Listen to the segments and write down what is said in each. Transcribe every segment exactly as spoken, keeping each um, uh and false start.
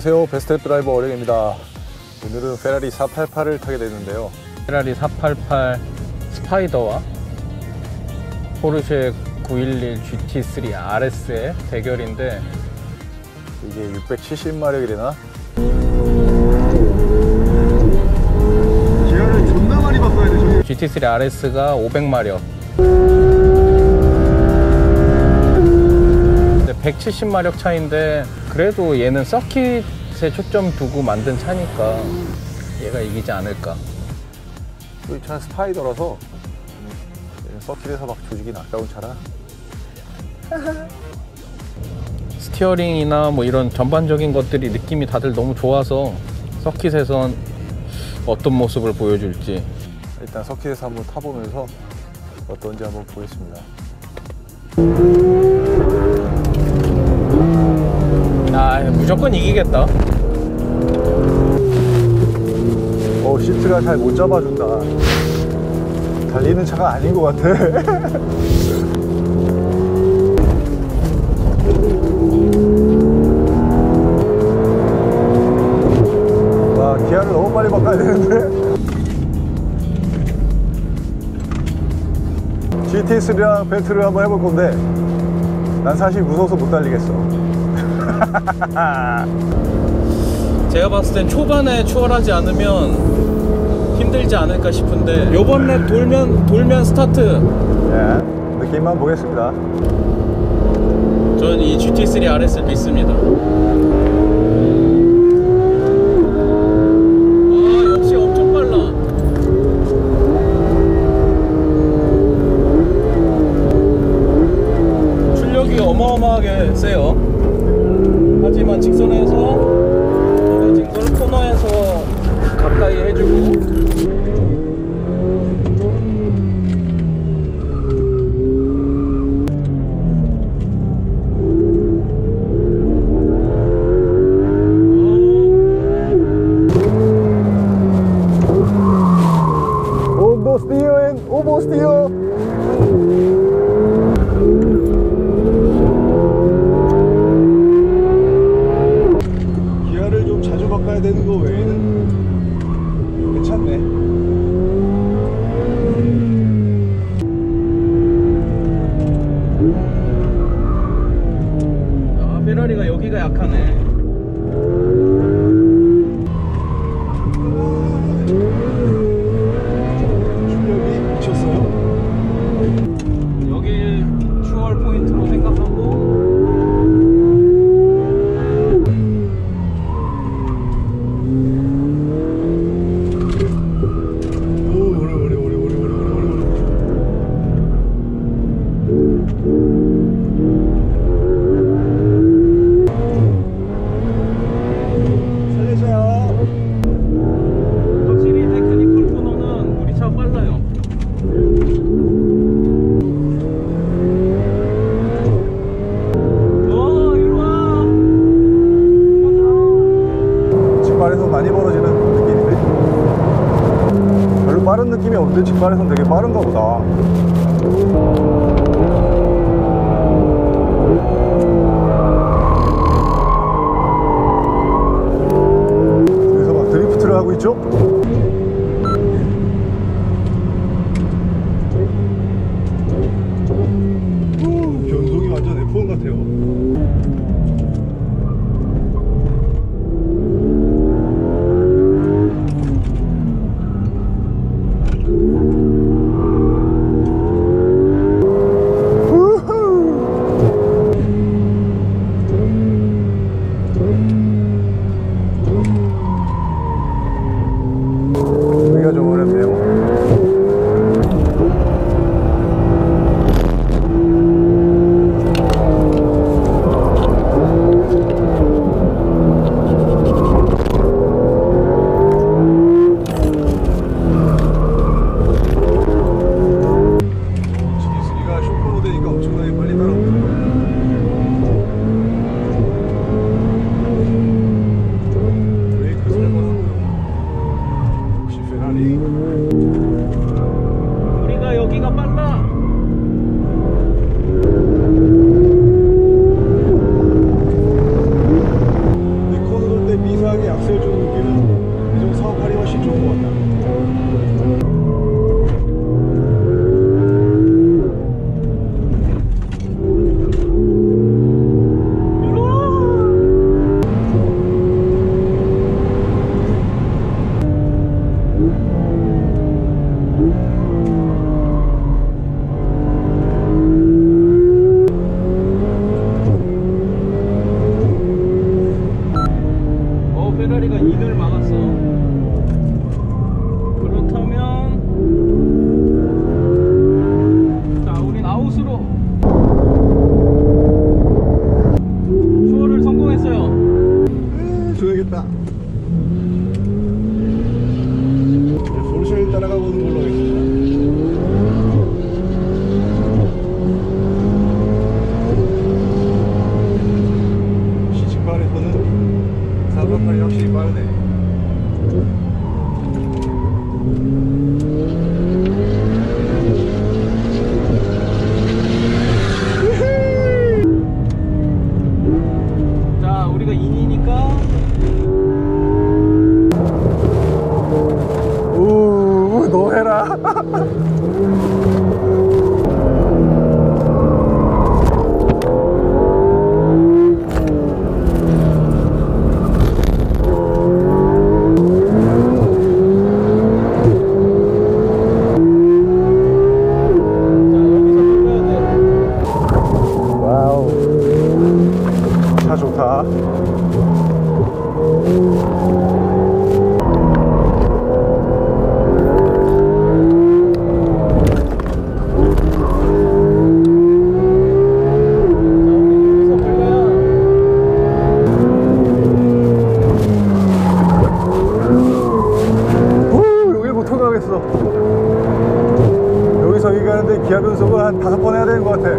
안녕하세요, 베스트 드라이버 어령입니다. 오늘은 페라리 사백팔십팔을 타게 됐는데요. 페라리 사백팔십팔 스파이더와 포르쉐 구백십일 지티 쓰리 알에스의 대결인데, 이게 육백칠십 마력이 되나? 기어를 존나 많이 바꿔야 돼. 저기 지티 쓰리 알에스가 오백 마력, 백칠십 마력 차인데, 그래도 얘는 서킷에 초점 두고 만든 차니까 얘가 이기지 않을까. 이 차는 스파이더라서 서킷에서 막 조직이 아까운 차라. 스티어링이나 뭐 이런 전반적인 것들이 느낌이 다들 너무 좋아서 서킷에선 어떤 모습을 보여줄지 일단 서킷에서 한번 타보면서 어떤지 한번 보겠습니다. 아, 무조건 이기겠다. 어, 시트가 잘 못 잡아준다. 달리는 차가 아닌 것 같아. 와, 기아를 너무 빨리 바꿔야 되는데. 지티 쓰리랑 벨트를 한번 해볼 건데, 난 사실 무서워서 못 달리겠어. 제가 봤을 땐 초반에 추월하지 않으면 힘들지 않을까 싶은데, 요번 랩 돌면 돌면 스타트. 네, 느낌만 보겠습니다. 저는 이 지티 쓰리 알에스를 믿습니다. 아, 역시 엄청 빨라. 출력이 어마어마하게 세요. 하지만 직선에서 떨어진 걸 코너에서 가까이 해주고, 온도 스티어 앤 오버 스티어. 기어를 좀 자주 바꿔야 되는 거 외에는 괜찮네. 아, 페라리가 여기가 약하네. 출력이 미쳤어요. 여기 추월 포인트로 생각하고, 오, 오래 오래 오래 오래 오래 오래 오래. 살려줘요. 확실히 테크니컬 코너는 우리 차가 빨라요. 오, 이리 와. 직발에서 많이 벌어지는 느낌인데, 별로 빠른 느낌이 없는데 직발에서는 되게 빠른가 보다. 여기서 막 드리프트를 하고 있죠? 오, 변속이 완전 에프원 같아요. 여기가 좀 어렵네요. 지티 쓰리가 쇼크로 되니까 엄청나게 빨리 따라오네. 브레이크 살만하고요. 역시 페라리. 우리가 여기가 빨라. 내 코너 돌 때 와우, 차 좋다. 여기서 여기 가는데 기아 변속을 한 다섯 번 해야 되는 것 같아.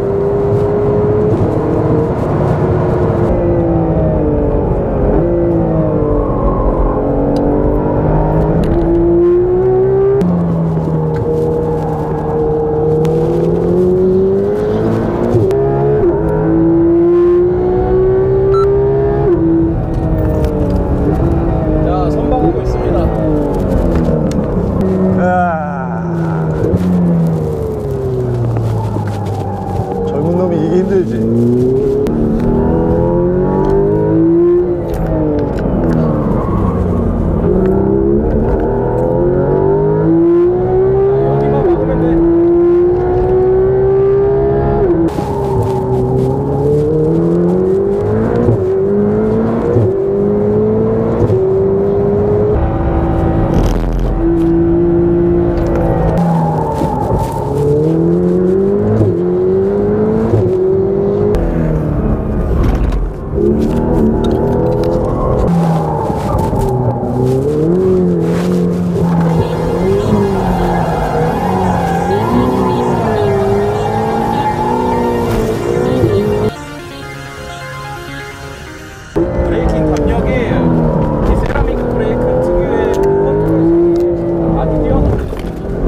자, 선방하고 있습니다. 아, 젊은 놈이 이기 힘들지. 여기만 막으면 돼. 브레이킹 감력이 이 세라믹 브레이크 특유의 컨트롤이 아주 뛰어납니다.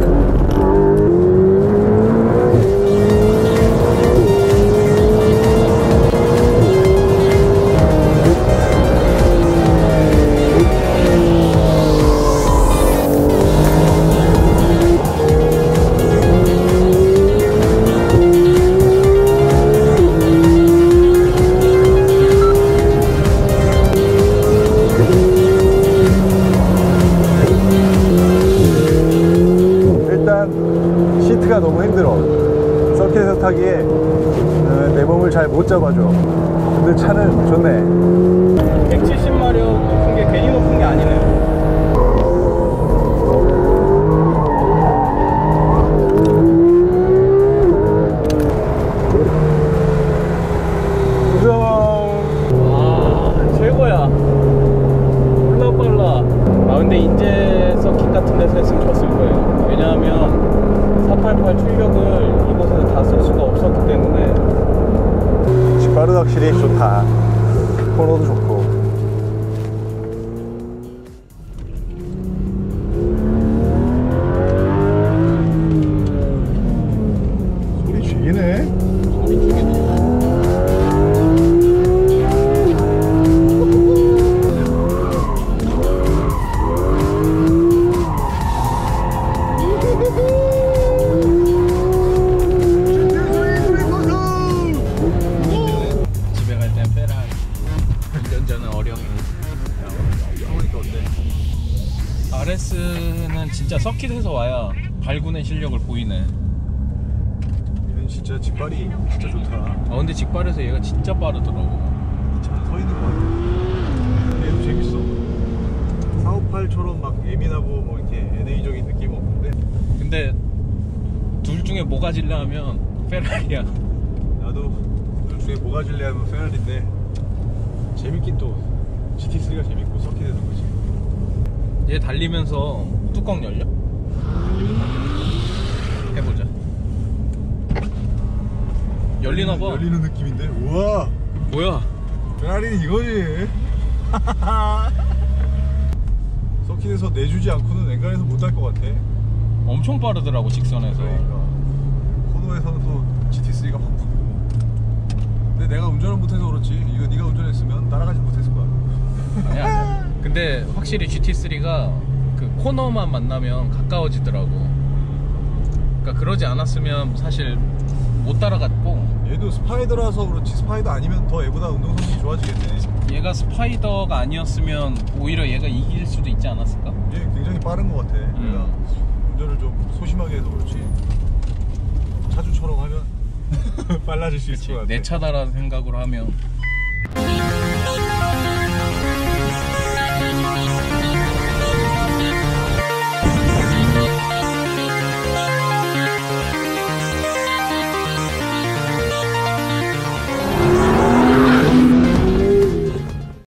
시트가 너무 힘들어. 서킷에서 타기에 내 몸을 잘 못 잡아줘. 근데 차는 좋네. 백칠십 마력 높은 게 괜히 높은 게 아니네요. 와, 최고야. 졸라 빨라. 아, 근데 인제 서킷 같은 데서 했으면 졌을 거예요. 왜냐하면 사팔팔 출력을 이곳에서 다 쓸 수가 없었기 때문에. 직발은 확실히 좋다. 코너도 좋고. 소리 죽이네. 소리 죽이네. 집에 갈 땐 페라리, 운전자는 어령이. 보니까 어때? 아르에스는 진짜 서킷에서 와야 발군의 실력을 보이네. 얘는 진짜 직발이 진짜 좋다. 아, 근데 직발에서 얘가 진짜 빠르더라고. 잘 서 있는 것 같아. 얘도 재밌어. 사오팔처럼 막 예민하고 뭐 이렇게 엔에이적인 느낌은 없는데. 근데 둘 중에 뭐가 질라 하면 페라리야. 나도 둘 중에 뭐가 질래 하면 페라리인데 재밌긴 또 지티쓰리가 재밌고 서킷에서 그렇지. 얘 달리면서 뚜껑 열려? 해보자. 열리나 봐. 열리는 느낌인데. 우와, 뭐야? 페라리는 이거지. 서킷에서 내주지 않고는 엔간에서 못 할 것 같아. 엄청 빠르더라고 직선에서. 그러니까 코너에서는 또 지티쓰리가 확 붙고. 근데 내가 운전을 못해서 그렇지, 이거 네가 운전했으면 따라가지 못했을 거야. 아니야, 아니야. 근데 확실히 지티쓰리가 그 코너만 만나면 가까워지더라고. 그러니까 그러지 않았으면 사실 못 따라갔고, 얘도 스파이더라서 그렇지 스파이더 아니면 더 얘보다 운동성능이 좋아지겠네. 얘가 스파이더가 아니었으면 오히려 얘가 이길 수도 있지 않았을까? 얘 굉장히 빠른 것 같아. 얘가 운전을 좀 소심하게 해서 그렇지 차주처럼 하면 빨라질 수 있을 것 같아. 내 차다라는 생각으로 하면